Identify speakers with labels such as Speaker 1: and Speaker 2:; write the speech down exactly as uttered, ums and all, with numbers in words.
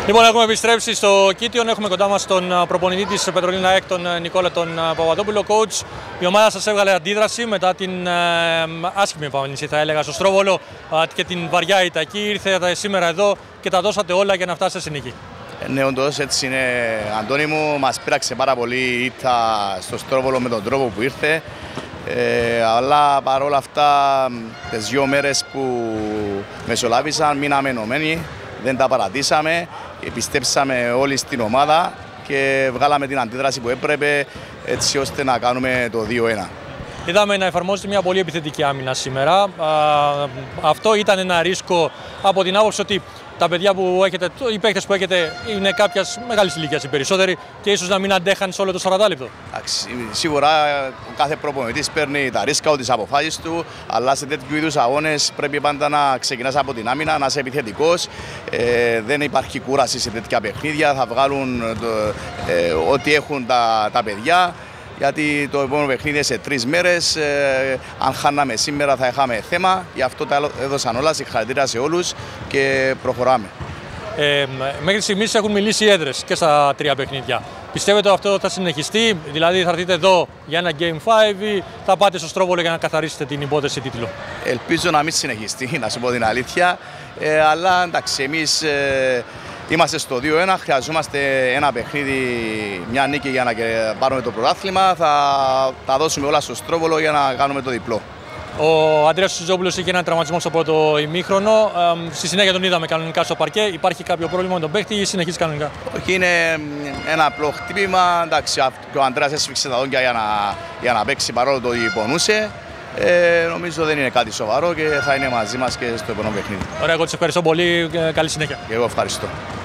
Speaker 1: Λοιπόν, έχουμε επιστρέψει στο Κίτιον. Έχουμε κοντά μας τον προπονητή της Πετρολίνα ΑΕΚ, τον Νικόλα τον Παπαδόπουλο. Coach, η ομάδα σας έβγαλε αντίδραση μετά την ε, άσχημη εμφάνιση, θα έλεγα, στο Στρόβολο ε, και την βαριά ηττακή. Ήρθατε σήμερα εδώ και τα δώσατε όλα για να φτάσετε στη νίκη.
Speaker 2: Ναι, όντως έτσι είναι. Αντώνη μου, μας πείραξε πάρα πολύ η ήττα στο Στρόβολο με τον τρόπο που ήρθε. Ε, αλλά παρόλα αυτά, τις δύο μέρες που μεσολάβησαν, μείναμε ενωμένοι, δεν τα παρατήσαμε, πιστέψαμε όλοι στην ομάδα και βγάλαμε την αντίδραση που έπρεπε έτσι ώστε να κάνουμε το δύο ένα.
Speaker 1: Είδαμε να εφαρμόζεται μια πολύ επιθετική άμυνα σήμερα. Α, αυτό ήταν ένα ρίσκο από την άποψη ότι τα παιδιά που έχετε, οι παίκτες που έχετε είναι κάποιας μεγάλης ηλικίας οι περισσότεροι και ίσως να μην αντέχαν σε όλο το σαράντα λεπτό.
Speaker 2: Σίγουρα ο κάθε προπονητής παίρνει τα ρίσκα, τις αποφάσεις του, αλλά σε τέτοιου είδους αγώνες πρέπει πάντα να ξεκινάς από την άμυνα, να είσαι επιθετικός. Ε, δεν υπάρχει κούραση σε τέτοια παιχνίδια, θα βγάλουν το, ε, ό,τι έχουν τα, τα παιδιά. Γιατί το επόμενο παιχνίδι σε τρεις μέρες, ε, αν χάναμε σήμερα θα είχαμε θέμα, γι' αυτό τα έδωσαν όλα, συγχαρητήρια σε όλους και προχωράμε.
Speaker 1: Ε, μέχρι στιγμής έχουν μιλήσει οι έδρες και στα τρία παιχνίδια. Πιστεύετε ότι αυτό θα συνεχιστεί, δηλαδή θα έρθετε εδώ για ένα Game πέντε ή θα πάτε στο Στρόβολο για να καθαρίσετε την υπόθεση τίτλου?
Speaker 2: Ελπίζω να μην συνεχιστεί, να σου πω την αλήθεια, ε, αλλά εντάξει, εμείς ε, είμαστε στο δύο ένα, χρειαζόμαστε ένα παιχνίδι, μια νίκη για να πάρουμε το πρωτάθλημα. Θα τα δώσουμε όλα στο Στρόβολο για να κάνουμε το διπλό.
Speaker 1: Ο Αντρέας Σουζόπουλος είχε ένα τραυματισμό στο πρώτο ημίχρονο. Ε, στη συνέχεια τον είδαμε κανονικά στο παρκέ. Υπάρχει κάποιο πρόβλημα με τον παίκτη ή συνεχίζει κανονικά?
Speaker 2: Όχι, είναι ένα απλό χτύπημα. Εντάξει, και ο Αντρέας έσφιξε τα δόντια για να, για να παίξει παρόλο το ότι πονούσε. Ε, νομίζω δεν είναι κάτι σοβαρό και θα είναι μαζί μας και στο επόμενο παιχνίδι.
Speaker 1: Ωραία, εγώ σας ευχαριστώ πολύ. Καλή συνέχεια.
Speaker 2: Και εγώ ευχαριστώ.